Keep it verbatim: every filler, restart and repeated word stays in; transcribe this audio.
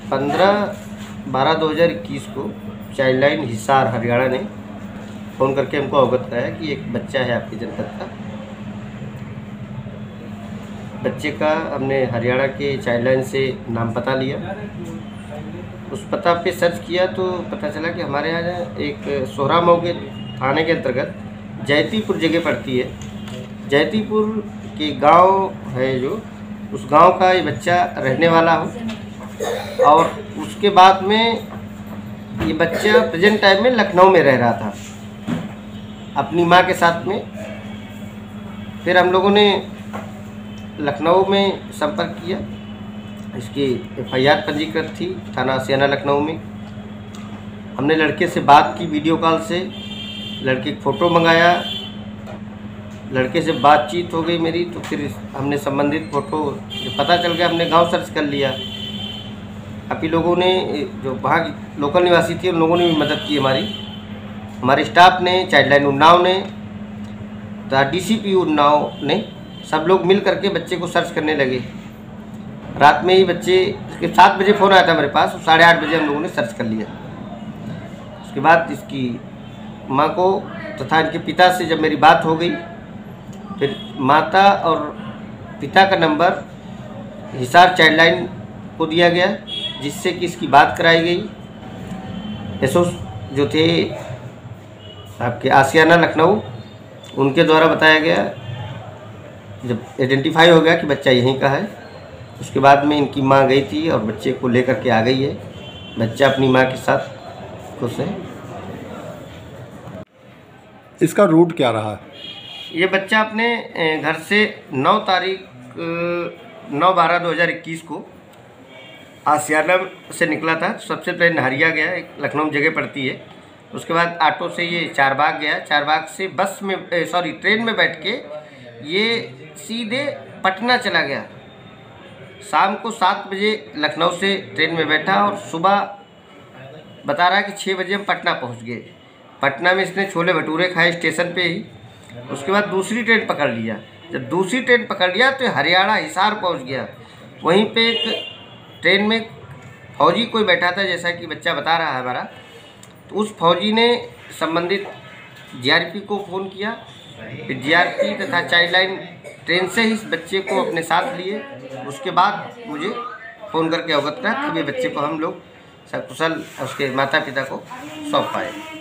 पंद्रह बारह दो हज़ार इक्कीस को चाइल्ड लाइन हिसार हरियाणा ने फ़ोन करके हमको अवगत कराया कि एक बच्चा है आपकी जनपद का। बच्चे का हमने हरियाणा के चाइल्ड लाइन से नाम पता लिया। उस पता पे सर्च किया तो पता चला कि हमारे यहाँ एक सोहरा मऊ के थाने के अंतर्गत जैतीपुर जगह पड़ती है। जैतीपुर के गांव है जो, उस गांव का ये बच्चा रहने वाला हो, और उसके बाद में ये बच्चा प्रेजेंट टाइम में लखनऊ में रह रहा था अपनी माँ के साथ में। फिर हम लोगों ने लखनऊ में संपर्क किया। इसकी एफ आई आर पंजीकृत थी थाना आशियाना लखनऊ में। हमने लड़के से बात की वीडियो कॉल से, लड़के की फ़ोटो मंगाया, लड़के से बातचीत हो गई मेरी। तो फिर हमने संबंधित फ़ोटो जो पता चल गया, हमने गांव सर्च कर लिया। आप ही लोगों ने, जो वहाँ की लोकल निवासी थी, उन लोगों ने भी मदद की हमारी। हमारे स्टाफ ने, चाइल्ड लाइन उन्नाव ने, डी सी पी उन्नाव ने, सब लोग मिल करके बच्चे को सर्च करने लगे। रात में ही बच्चे के सात बजे फ़ोन आया था मेरे पास, साढ़े आठ बजे हम लोगों ने सर्च कर लिया। उसके बाद इसकी माँ को तथा इनके पिता से जब मेरी बात हो गई, फिर माता और पिता का नंबर हिसार चाइल्ड लाइन को दिया गया, जिससे कि इसकी बात कराई गई। एसओ जो थे आपके आशियाना लखनऊ, उनके द्वारा बताया गया। जब आइडेंटिफाई हो गया कि बच्चा यहीं का है, उसके बाद में इनकी माँ गई थी और बच्चे को लेकर के आ गई है। बच्चा अपनी माँ के साथ खुश है। इसका रूट क्या रहा है? ये बच्चा अपने घर से नौ तारीख नौ बारह दो हज़ार इक्कीस को आशियाना से निकला था। सबसे पहले नहरिया गया, एक लखनऊ जगह पड़ती है। उसके बाद ऑटो से ये चारबाग गया। चारबाग से बस में, सॉरी ट्रेन में बैठ के ये सीधे पटना चला गया। शाम को सात बजे लखनऊ से ट्रेन में बैठा और सुबह बता रहा है कि छः बजे हम पटना पहुंच गए। पटना में इसने छोले भटूरे खाए स्टेशन पे ही। उसके बाद दूसरी ट्रेन पकड़ लिया। जब दूसरी ट्रेन पकड़ लिया तो हरियाणा हिसार पहुंच गया। वहीं पे एक ट्रेन में फौजी कोई बैठा था, जैसा कि बच्चा बता रहा है हमारा। तो उस फौजी ने संबंधित जी आर पी को फ़ोन किया। फिर जी आर पी तथा चाइल्ड लाइन ट्रेन से ही इस बच्चे को अपने साथ लिए। उसके बाद मुझे फ़ोन करके अवगत करा, तभी बच्चे को हम लोग सकुशल उसके माता पिता को सौंप पाए।